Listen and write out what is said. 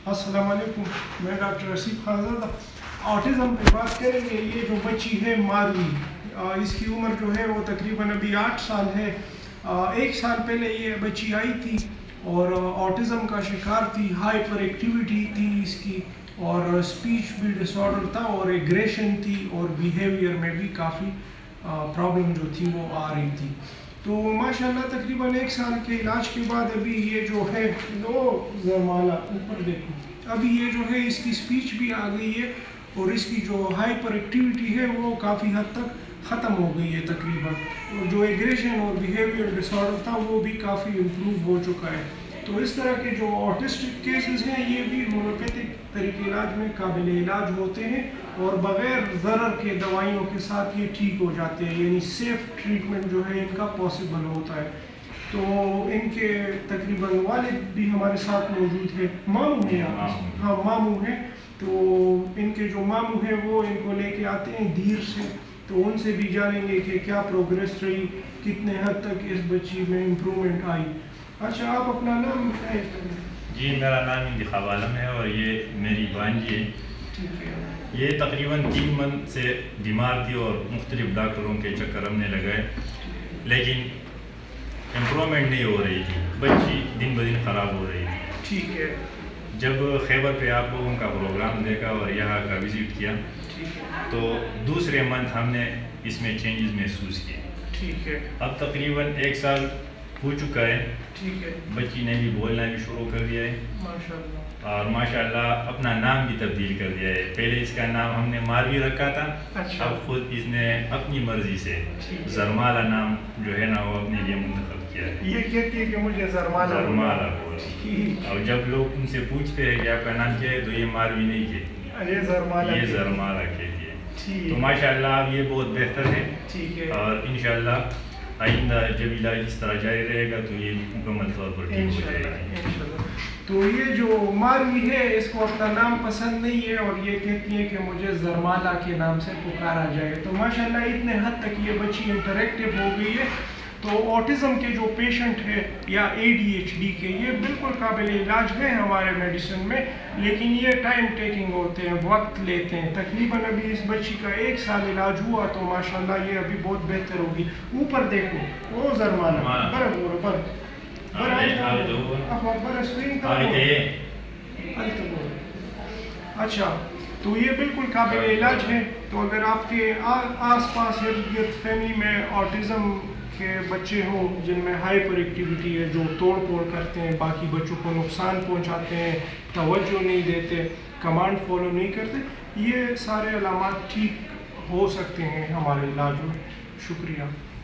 السلام علیکم، میں ڈاکٹر رسیب خانزادہ آٹزم پہ بات کریں گے۔ یہ جو بچی ہے ماروی، اس کی عمر جو ہے وہ تقریباً ابھی 8 سال ہے۔ 1 سال پہلے یہ بچی آئی تھی اور آٹزم کا شکار تھی، ہائپر ایکٹیویٹی تھی اس کی، اور اسپیچ بھی ڈس آرڈر تھا، اور ایگریشن تھی، اور بیہیویئر میں بھی کافی پرابلم جو تھی وہ آ رہی تھی۔ تو ماشاءاللہ تقریباً 1 سال کے علاج کے بعد ابھی یہ جو ہے زرمالا اوپر دیکھو، ابھی یہ جو ہے اس کی اسپیچ بھی آ گئی ہے، اور اس کی جو ہائپر ایکٹیویٹی ہے وہ کافی حد تک ختم ہو گئی ہے تقریباً، اور جو ایگریشن اور بیہیویئر ڈس آرڈر تھا وہ بھی کافی امپروو ہو چکا ہے۔ تو اس طرح کے جو آٹسٹک کیسز ہیں یہ بھی ہومیوپیتھک طریقہ علاج میں قابل علاج ہوتے ہیں، اور بغیر ضرر کے دوائیوں کے ساتھ یہ ٹھیک ہو جاتے ہیں، یعنی سیف ٹریٹمنٹ جو ہے ان کا پاسبل ہوتا ہے۔ تو ان کے تقریباً والد بھی ہمارے ساتھ موجود ہے، ماموں ہیں، ہاں ماموں ہیں، تو ان کے جو ماموں ہیں وہ ان کو لے کے آتے ہیں دیر سے، تو ان سے بھی جانیں گے کہ کیا پروگریس رہی، کتنے حد تک اس بچی میں امپرومنٹ آئی۔ اچھا، آپ اپنا نام بتائیں۔ جی، میرا نام انتخاب عالم ہے، اور یہ میری بانجی ہے۔ ٹھیک ہے۔ یہ تقریباً 3 منتھ سے بیمار تھی اور مختلف ڈاکٹروں کے چکر ہم نے لگائے، لیکن امپرومنٹ نہیں ہو رہی تھی، بچی دن بدن خراب ہو رہی تھی۔ ٹھیک ہے۔ جب خیبر پہ آپ لوگوں کا پروگرام دیکھا اور یہاں کا وزٹ کیا تو دوسرے منتھ ہم نے اس میں چینجز محسوس کیے۔ ٹھیک ہے۔ اب تقریباً 1 سال ہو چکا ہے، ٹھیک ہے۔ بچی نے بھی بولنا بھی شروع کر دیا ہے، ماشاءاللہ، اور ماشاءاللہ اپنا نام بھی تبدیل کر دیا ہے۔ پہلے اس کا نام ہم نے ماروی رکھا تھا، اب خود اس نے اپنی مرضی سے زرمالا نام جو ہے نا وہ اپنے لیے منتخب کیا ہے۔ یہ کہتی ہے کہ مجھے زرمالا بول، اور جب لوگ ان سے پوچھتے ہیں کہ آپ کا نام کیا ہے تو یہ ماروی نہیں کہتی، یہ زرمالا کہتی ہے۔ تو ماشاءاللہ اب یہ بہت بہتر ہے، اور انشاءاللہ آئندہ جب علاج اس طرح جاری رہے گا تو یہ مکمل طور پر ٹھیک ہو جائے گا۔ تو یہ جو ماروی ہے اس کو اپنا نام پسند نہیں ہے، اور یہ کہتی ہے کہ مجھے زرمالا کے نام سے پکارا جائے۔ تو ماشاءاللہ اتنے حد تک یہ بچی انٹریکٹیو ہو گئی ہے۔ تو آٹزم کے جو پیشنٹ ہے یا ADHD کے، یہ بالکل قابل علاج ہے ہمارے میڈیسن میں، لیکن یہ ٹائم ٹیکنگ ہوتے ہیں، وقت لیتے ہیں۔ تقریباً ابھی اس بچی کا 1 سال علاج ہوا تو ماشاءاللہ یہ ابھی بہت بہتر ہوگی۔ اوپر دیکھو، وہ زرمالا اچھا، تو یہ بالکل قابل علاج ہے۔ تو اگر آپ کے آس پاس ارد گرد فیملی میں آٹزم کے بچے ہوں جن میں ہائپر ایکٹیویٹی ہے، جو توڑ پھوڑ کرتے ہیں، باقی بچوں کو نقصان پہنچاتے ہیں، توجہ نہیں دیتے، کمانڈ فالو نہیں کرتے، یہ سارے علامات ٹھیک ہو سکتے ہیں ہمارے علاج میں۔ شکریہ۔